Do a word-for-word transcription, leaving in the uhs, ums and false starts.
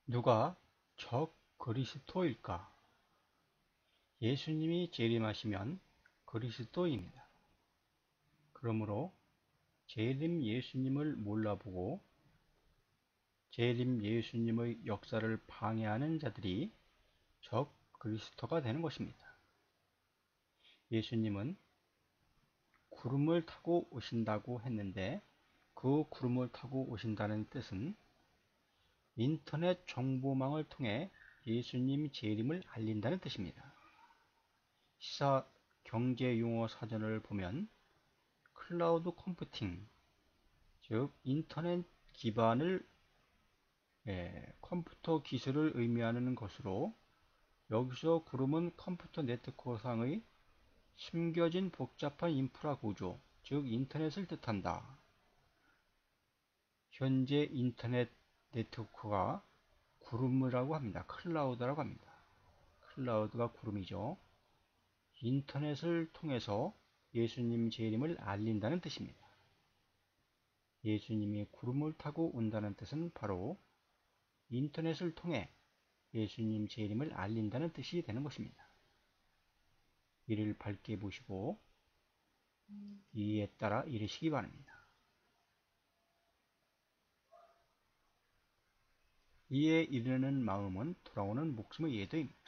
누가 적 그리스도일까? 예수님이 재림하시면 그리스도입니다. 그러므로 재림 예수님을 몰라보고 재림 예수님의 역사를 방해하는 자들이 적 그리스도가 되는 것입니다. 예수님은 구름을 타고 오신다고 했는데 그 구름을 타고 오신다는 뜻은 인터넷 정보망을 통해 예수님 재림을 알린다는 뜻입니다. 시사 경제용어 사전을 보면 클라우드 컴퓨팅, 즉 인터넷 기반을 예, 컴퓨터 기술을 의미하는 것으로 여기서 구름은 컴퓨터 네트워크상의 숨겨진 복잡한 인프라 구조, 즉 인터넷을 뜻한다. 현재 인터넷 네트워크가 구름이라고 합니다. 클라우드라고 합니다. 클라우드가 구름이죠. 인터넷을 통해서 예수님 재림을 알린다는 뜻입니다. 예수님이 구름을 타고 온다는 뜻은 바로 인터넷을 통해 예수님 재림을 알린다는 뜻이 되는 것입니다. 이를 밝게 보시고 이에 따라 이르시기 바랍니다. 이에 이르는 마음은 돌아오는 목숨의 예도입니다.